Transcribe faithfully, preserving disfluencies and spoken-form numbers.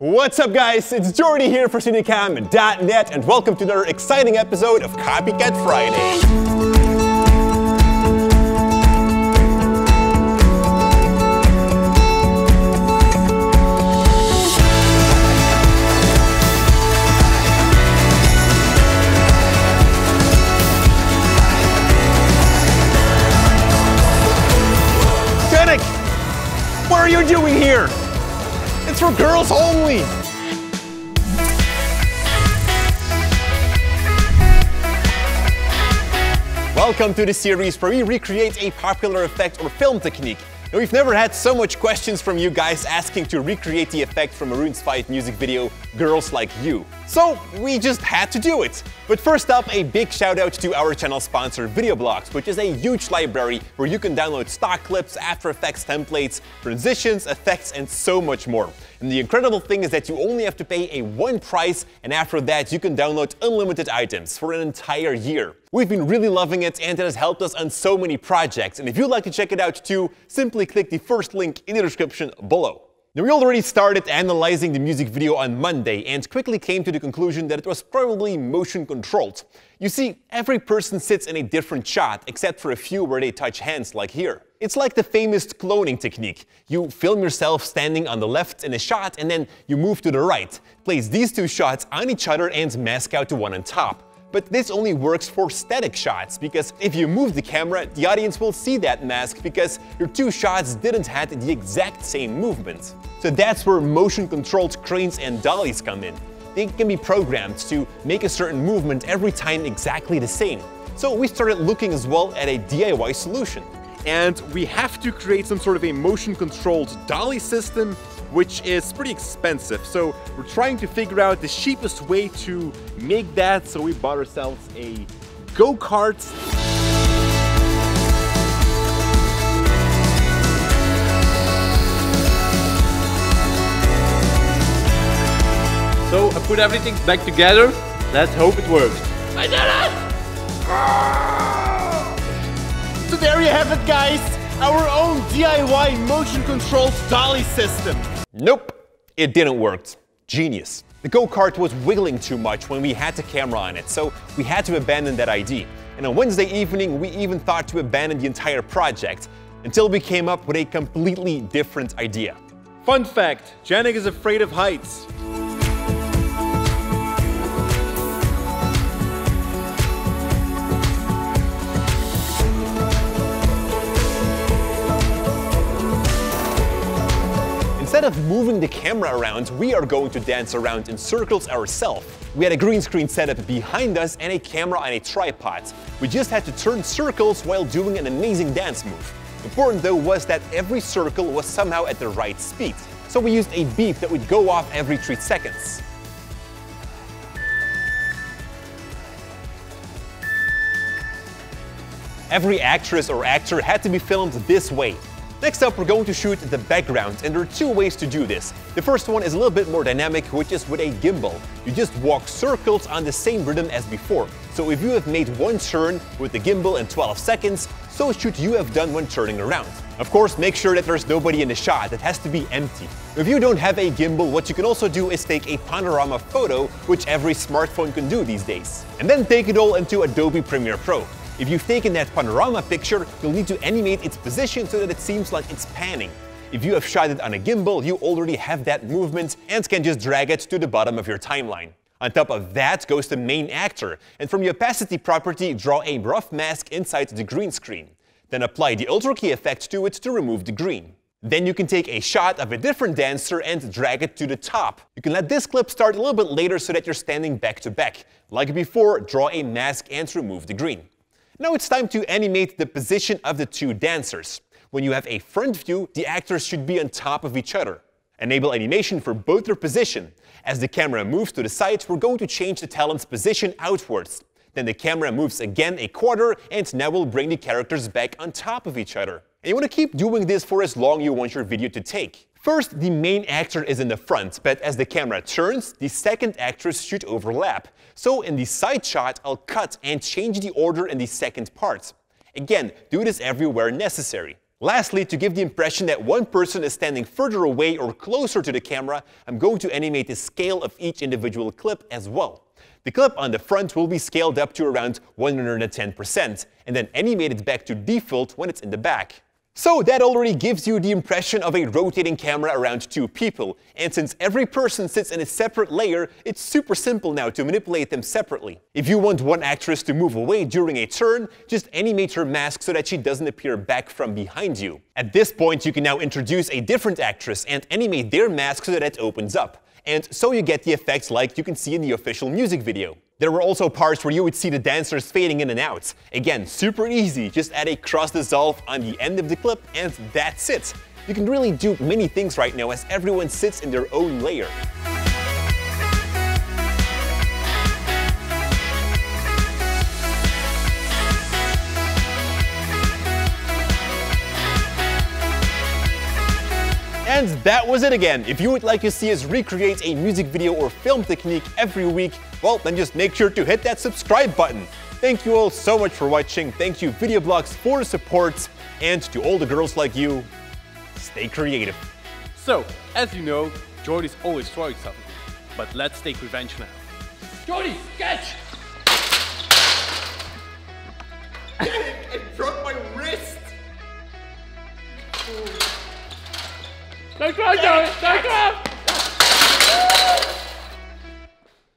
What's up, guys? It's Jordy here for Cinecom dot net, and welcome to another exciting episode of Copycat Friday. What are you doing here? It's for girls only! Welcome to the series where we recreate a popular effect or film technique. Now, we've never had so much questions from you guys asking to recreate the effect from Maroon's fight music video, Girls Like You. So we just had to do it. But first up, a big shout out to our channel sponsor Storyblocks, which is a huge library where you can download stock clips, After Effects templates, transitions, effects, and so much more. And the incredible thing is that you only have to pay a one price, and after that you can download unlimited items for an entire year. We've been really loving it, and it has helped us on so many projects. And if you'd like to check it out too, simply click the first link in the description below. Now, we already started analyzing the music video on Monday and quickly came to the conclusion that it was probably motion controlled. You see, every person sits in a different shot, except for a few where they touch hands like here. It's like the famous cloning technique. You film yourself standing on the left in a shot and then you move to the right. Place these two shots on each other and mask out the one on top. But this only works for static shots, because if you move the camera, the audience will see that mask because your two shots didn't have the exact same movement. So that's where motion-controlled cranes and dollies come in. They can be programmed to make a certain movement every time exactly the same. So we started looking as well at a D I Y solution. And we have to create some sort of a motion-controlled dolly system, which is pretty expensive. So we're trying to figure out the cheapest way to make that. So we bought ourselves a go-kart. So I put everything back together. Let's hope it works. I did it! So there you have it, guys! Our own D I Y motion-controlled dolly system. Nope, it didn't work. Genius. The go-kart was wiggling too much when we had the camera on it, so we had to abandon that idea. And on Wednesday evening, we even thought to abandon the entire project, until we came up with a completely different idea. Fun fact, Janik is afraid of heights. Instead of moving the camera around, we are going to dance around in circles ourselves. We had a green screen setup behind us and a camera on a tripod. We just had to turn circles while doing an amazing dance move. Important though was that every circle was somehow at the right speed. So we used a beep that would go off every three seconds. Every actress or actor had to be filmed this way. Next up, we're going to shoot the background, and there are two ways to do this. The first one is a little bit more dynamic, which is with a gimbal. You just walk circles on the same rhythm as before. So if you have made one turn with the gimbal in twelve seconds, so should you have done when turning around. Of course, make sure that there's nobody in the shot. It has to be empty. If you don't have a gimbal, what you can also do is take a panorama photo, which every smartphone can do these days. And then take it all into Adobe Premiere Pro. If you've taken that panorama picture, you'll need to animate its position so that it seems like it's panning. If you have shot it on a gimbal, you already have that movement and can just drag it to the bottom of your timeline. On top of that goes the main actor, and from the opacity property, draw a rough mask inside the green screen. Then apply the Ultra Key effect to it to remove the green. Then you can take a shot of a different dancer and drag it to the top. You can let this clip start a little bit later so that you're standing back to back. Like before, draw a mask and remove the green. Now it's time to animate the position of the two dancers. When you have a front view, the actors should be on top of each other. Enable animation for both their position. As the camera moves to the side, we're going to change the talent's position outwards. Then the camera moves again a quarter, and now we'll bring the characters back on top of each other. And you want to keep doing this for as long you want your video to take. First, the main actor is in the front, but as the camera turns, the second actress should overlap. So in the side shot, I'll cut and change the order in the second part. Again, do this everywhere necessary. Lastly, to give the impression that one person is standing further away or closer to the camera, I'm going to animate the scale of each individual clip as well. The clip on the front will be scaled up to around one hundred ten percent, and then animated back to default when it's in the back. So that already gives you the impression of a rotating camera around two people, and since every person sits in a separate layer, it's super simple now to manipulate them separately. If you want one actress to move away during a turn, just animate her mask so that she doesn't appear back from behind you. At this point, you can now introduce a different actress and animate their mask so that it opens up. And so you get the effects like you can see in the official music video. There were also parts where you would see the dancers fading in and out. Again, super easy, just add a cross dissolve on the end of the clip and that's it. You can really do many things right now as everyone sits in their own layer. And that was it again. If you would like to see us recreate a music video or film technique every week, well, then just make sure to hit that subscribe button. Thank you all so much for watching. Thank you Videoblocks for the support. And to all the girls like you, stay creative. So, as you know, Jordy's always throwing something. But let's take revenge now. Jordy, catch! It broke my wrist! Don't go, Jordy! Don't go!